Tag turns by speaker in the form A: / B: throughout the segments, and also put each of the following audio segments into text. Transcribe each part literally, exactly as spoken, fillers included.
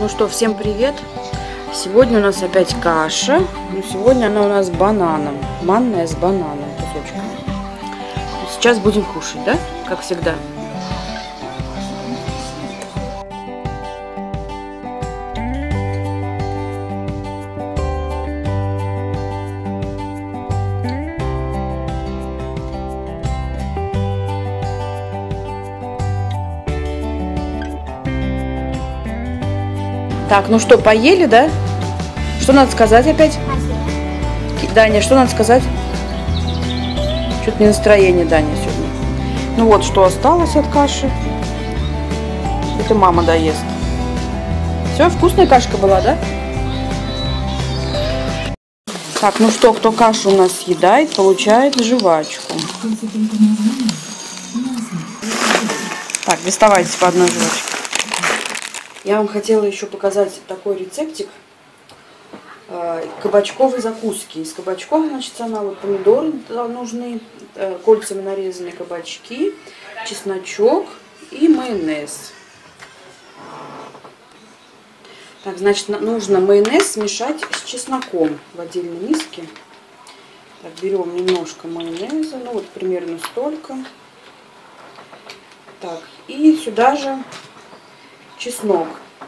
A: Ну что, всем привет! Сегодня у нас опять каша, но сегодня она у нас с бананом, манная с бананом, кусочками. Сейчас будем кушать, да? Как всегда. Так, ну что, поели, да? Что надо сказать опять? Спасибо. Даня, что надо сказать? Что-то не настроение Дани сегодня. Ну вот, что осталось от каши. Это мама доест. Все, вкусная кашка была, да? Так, ну что, кто кашу у нас съедает, получает жвачку. Так, доставайте по одной жвачке. Я вам хотела еще показать такой рецептик э, кабачковой закуски. Из кабачков, значит, она вот помидоры нужны, э, кольцами нарезанные кабачки, чесночок и майонез. Так, значит, нужно майонез смешать с чесноком в отдельной миске. Так, берем немножко майонеза, ну вот примерно столько. Так, и сюда же чеснок.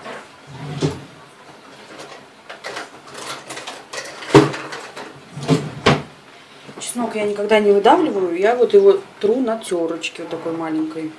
A: Чеснок я никогда не выдавливаю, я вот его тру на терочке вот такой маленькой.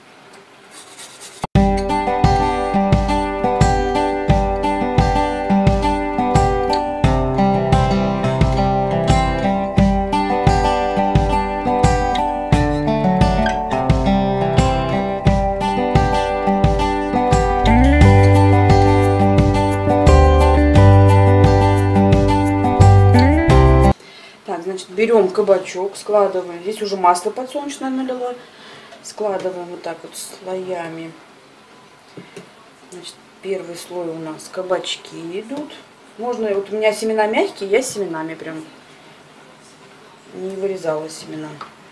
A: Значит, берем кабачок, складываем. Здесь уже масло подсолнечное налила. Складываем вот так вот слоями. Значит, первый слой у нас кабачки идут. Можно, вот у меня семена мягкие, я с семенами прям не вырезала семена.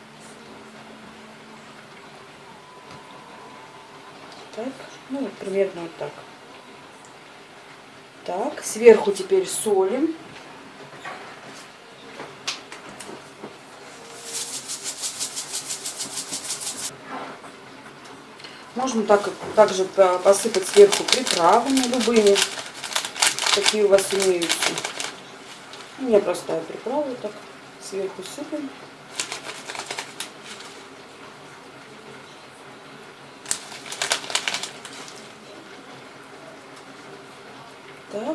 A: Так, ну вот примерно вот так. Так, сверху теперь солим. Можно так, также посыпать сверху приправами любыми, какие у вас имеются. У меня простая приправа, так сверху сыпем. Так.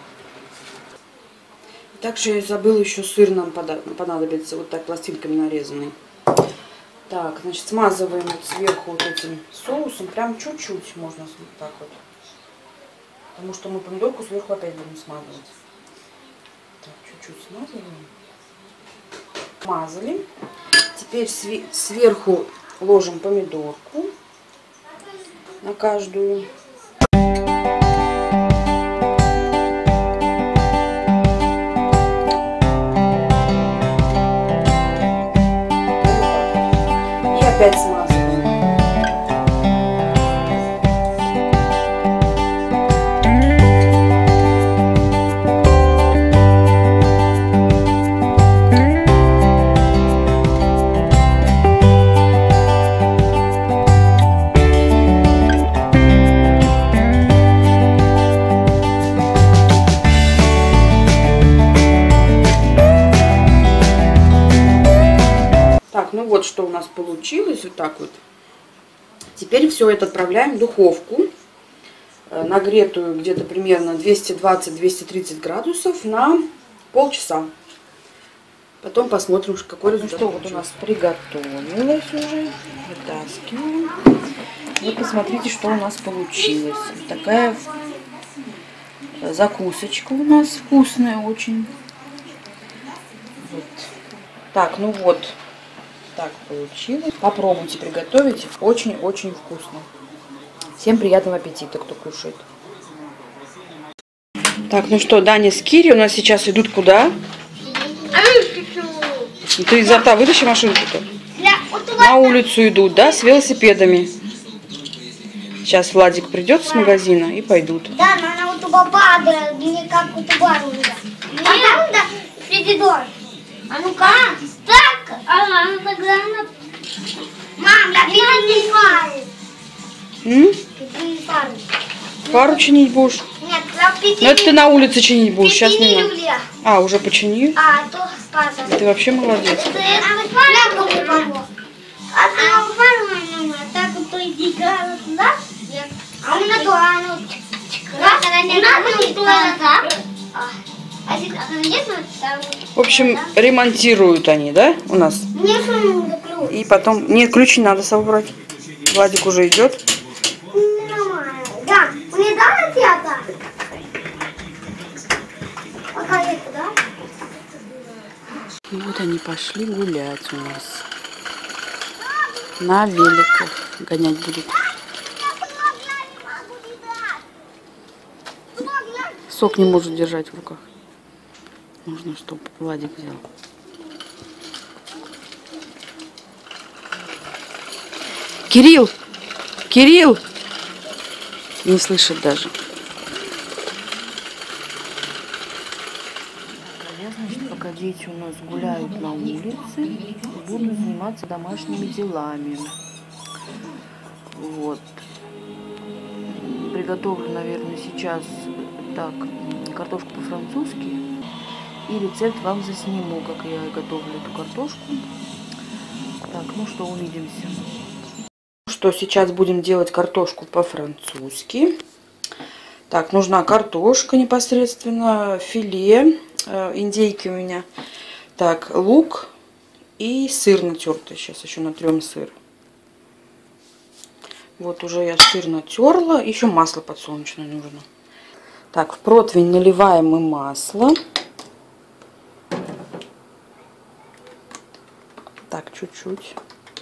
A: Также я забыла, еще сыр нам понадобится, вот так пластинками нарезанный. Так, значит, смазываем вот сверху вот этим соусом, прям чуть-чуть можно вот так вот. Потому что мы помидорку сверху опять будем смазывать. Так, чуть-чуть смазываем. Смазали. Теперь сверху ложим помидорку на каждую. Опять смазываем. Так, ну вот что у нас получилось, вот так вот. Теперь все это отправляем в духовку, нагретую где-то примерно двести двадцать — двести тридцать градусов на полчаса. Потом посмотрим, какой результат. Ну что, вот у нас приготовилось уже. Вытаскиваем. Вот посмотрите, что у нас получилось. Вот такая закусочка у нас вкусная очень. Вот. Так, ну вот. Так получилось. Попробуйте приготовить. Очень-очень вкусно. Всем приятного аппетита, кто кушает. Так, ну что, Даня с Кири у нас сейчас идут куда? Ты изо рта вытащи машинку-то. На улицу идут, да, с велосипедами. Сейчас Владик придет с магазина и пойдут.
B: Да, но она вот туда падает, не как у тебя. А там, да, среди дождь. А ну-ка. Так, а ну тогда она... Мам, я не фару.
A: М?
B: Не фару.
A: Фару чинить будешь?
B: Нет, я пяти.
A: Ну это ты на улице чинить будешь, сейчас не надо.
B: Юлия.
A: А, уже починил?
B: А, то падает.
A: Ты вообще молодец.
B: А мы фару не помог. А ты фару не так вот то иди туда. А у меня то, а ну... Раз, она не надо, то назад. А если нет, там...
A: В общем, ремонтируют они, да, у нас?
B: Мне что надо ключ?
A: И потом... Нет, ключи надо собрать. Владик уже идет.
B: Нормально. Да, мне дали театр? Пока это, да?
A: И вот они пошли гулять у нас. На великах гонять будут. Сок не может держать в руках. Нужно, чтобы Владик взял. Кирилл! Кирилл! Не слышит даже. Я, значит, пока дети у нас гуляют на улице, буду заниматься домашними делами. Вот. Приготовлю, наверное, сейчас так картошку по-французски. И рецепт вам засниму, как я готовлю эту картошку. Так, ну что, увидимся. Что, сейчас будем делать картошку по-французски. Так, нужна картошка непосредственно, филе, э, индейки у меня. Так, лук и сыр натертый. Сейчас еще натрем сыр. Вот уже я сыр натерла. Еще масло подсолнечное нужно. Так, в противень наливаем мы масло. Так, чуть-чуть.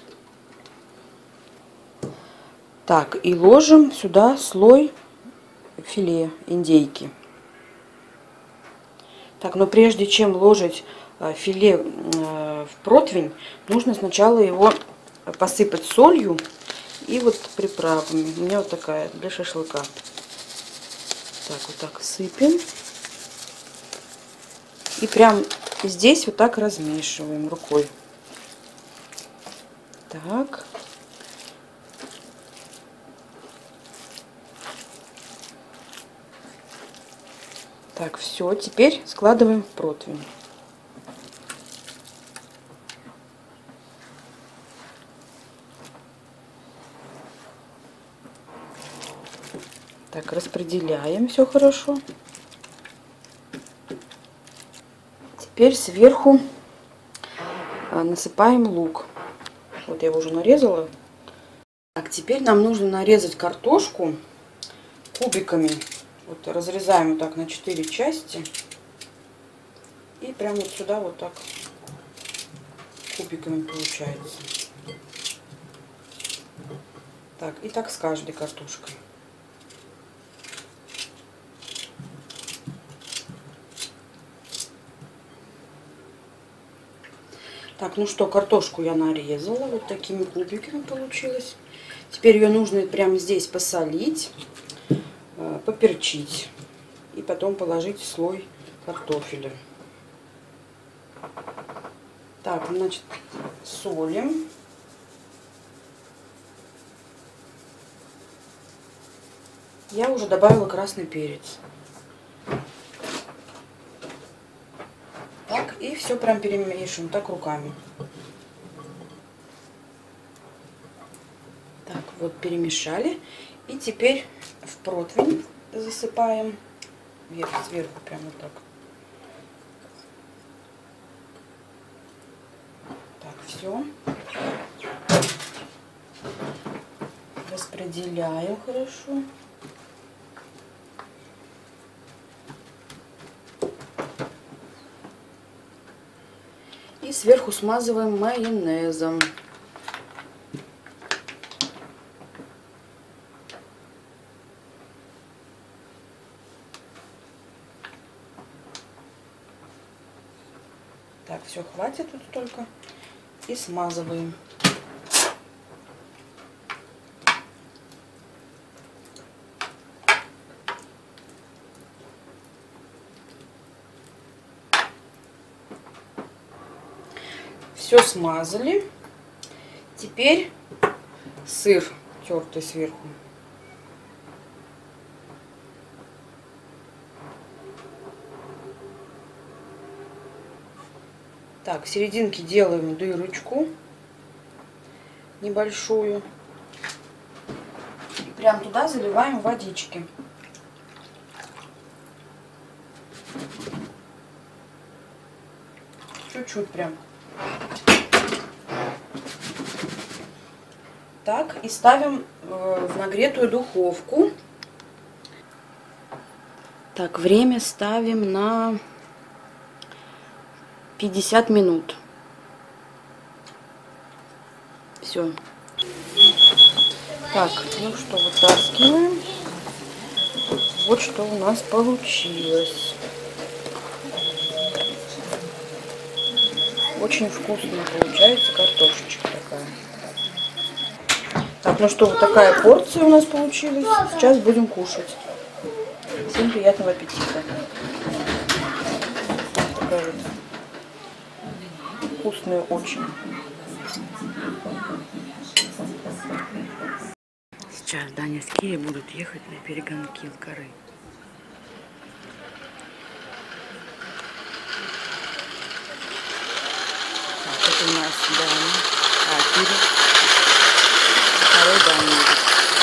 A: Так, и ложим сюда слой филе индейки. Так, но прежде чем ложить филе в противень, нужно сначала его посыпать солью и вот приправами. У меня вот такая для шашлыка. Так, вот так сыпем. И прям здесь вот так размешиваем рукой. Так. Так, все, теперь складываем в противень. Так, распределяем все хорошо. Теперь сверху насыпаем лук. Вот я его уже нарезала. Так, теперь нам нужно нарезать картошку кубиками. Вот разрезаем вот так на четыре части. И прямо вот сюда вот так кубиками получается. Так, и так с каждой картошкой. Так, ну что, картошку я нарезала. Вот такими кубиками получилось. Теперь ее нужно прямо здесь посолить, поперчить. И потом положить слой картофеля. Так, значит, солим. Я уже добавила красный перец. Так, и все прям перемешиваем так руками. Так, вот перемешали. И теперь в противень засыпаем вверх, сверху прям вот так. Так, все. Распределяем хорошо. И сверху смазываем майонезом. Так, все, хватит тут столько. И смазываем. Все смазали. Теперь сыр тертый сверху. Так, в серединке делаем дырочку небольшую. И прям туда заливаем водички. Чуть-чуть прям. Так, и ставим в нагретую духовку. Так, время ставим на пятьдесят минут. Все. Так, ну что, вытаскиваем. Вот что у нас получилось. Очень вкусная получается картошечка такая. Так, ну что, вот такая порция у нас получилась. Сейчас будем кушать. Всем приятного аппетита. Такая вот вкусная очень. Сейчас Даня с Кией будут ехать на перегонки в горы. Так, это у нас Даня, а Кири. Второй Даня едет.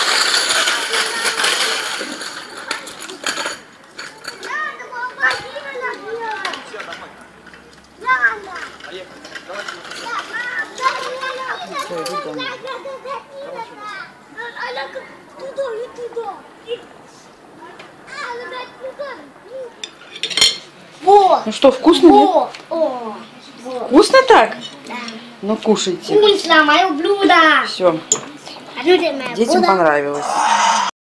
A: Все, иду домой. Ну что, вкусно, нет?
B: О,
A: Вкусно так?
B: да.
A: Ну кушайте.
B: Вкусно, мое блюдо.
A: Все,
B: А люди мои
A: детям
B: блюдо.
A: понравилось.